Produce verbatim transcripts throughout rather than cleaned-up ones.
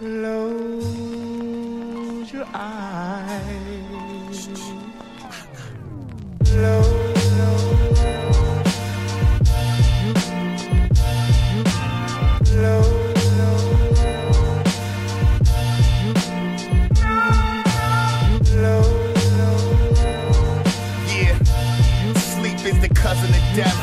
Close your eyes. Close. Cousin of death.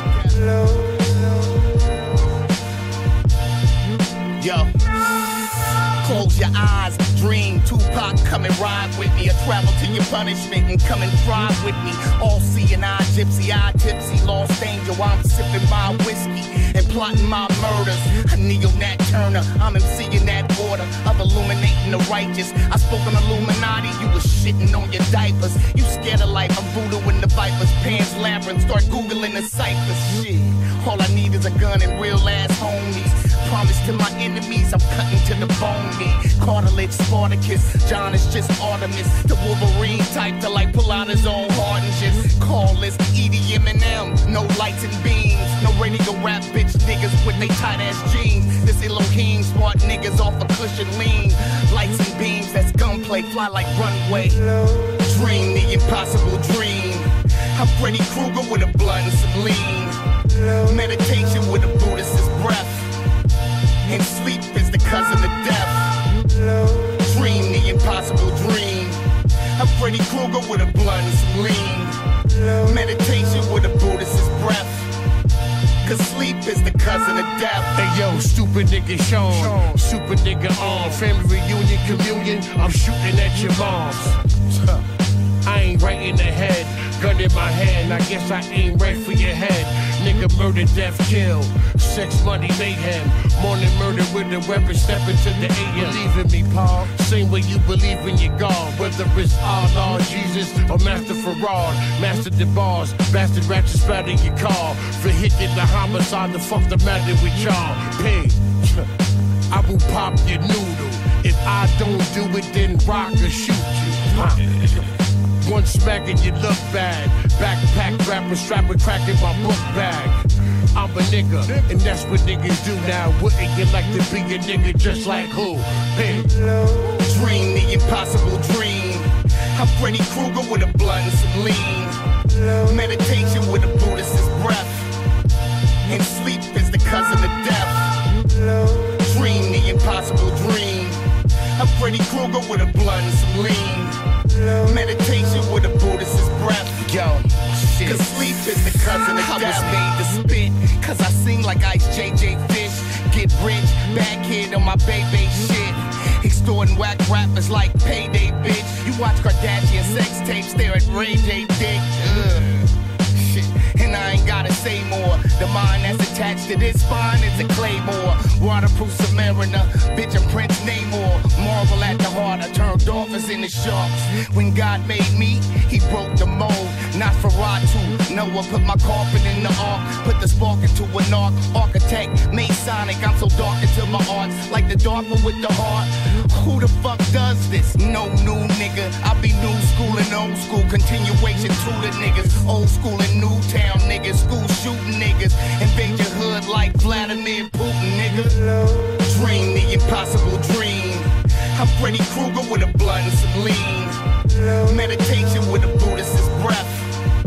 Yo, close your eyes, dream. Tupac, come and ride with me. I travel to your punishment and come and thrive with me. All seeing eye, gypsy eye, tipsy, lost angel. I'm sipping my whiskey and plotting my murders. A neo-nat Turner, I'm emceeing that order of illuminating the righteous. I spoke on Illuminati, you was shitting on your diapers. You scared of life, I'm voodoo in the vipers. Pan's labyrinth, start googling the ciphers. Shit, all I need is a gun and real ass homies. Promise to my enemies, I'm cutting to the bone. Me, cartilage, Spartacus, John is just Artemis. The Wolverine type to like pull out his own heart and just call this E D M and M. No lights and beams, no radio rap bitch niggas with they tight ass jeans. This Elohim smart niggas off a cushion lean. Lights and beams, that's gunplay, fly like runway. Dream the impossible dream. I'm Freddy Krueger with a blunt and some lean. Meditation with a Buddhist's breath. And sleep is the cousin of death. Dream the impossible dream. I'm Freddy Krueger with a blunt and some lean. Meditation with a Buddhist's breath. Cause sleep is the cousin of death. Hey yo, stupid nigga Sean, super nigga on. Family reunion, communion, I'm shooting at your moms. I ain't right in the head, gun in my hand, I guess I ain't right for your head. Nigga murder, death, kill, sex, money, mayhem. Morning murder with a weapon, step into the A M. Believe in me, Paul, same way you believe in your God. Whether it's Allah, Jesus, or Master Farad. Master the bars, bastard ratchet spat in your car. For hitting the homicide, the fuck the matter with y'all. Pig, I will pop your noodle. If I don't do it, then rock or shoot you. Huh. One smack and you look bad. Backpack rapper strapping crack in my book bag. I'm a nigga, and that's what niggas do now. Wouldn't you like to be a nigga just like who? Hey. Dream the impossible dream. I'm Freddy Krueger with a blunt and some lean. Meditation with a Buddhist's breath. And sleep is the cousin of death. Dream the impossible dream. I'm Freddy Krueger with a blunt and some lean. Meditation with a Buddhist's breath. Yo, shit. Cause sleep is the cousin of I death. I was made to spit, cause I sing like Ice J J Fish. Get rich, bad kid on my baby shit. Extorting whack rappers like payday, bitch. You watch Kardashian sex tapes, stare at Ray J dick. Ugh. Shit. And I ain't gotta say more. The mind that's attached to this spine is a claymore. Waterproof Submariner, bitch and Prince Namor. Marvel at the heart, I turned dolphins into sharks. When God made me, he broke the mold. Not for Ratu, Noah put my coffin in the ark. Put the spark into an arc, architect, Masonic. I'm so dark into my art, like the darker with the heart. Who the fuck does this? No new nigga. I be new school and old school, continuation to the niggas. Old school and new town niggas, school shooting niggas. Invade your hood like Vladimir Putin, nigga. Dream the impossible dream. I'm Freddy Krueger with a blunt and some lean. Meditation with a Buddhist's breath.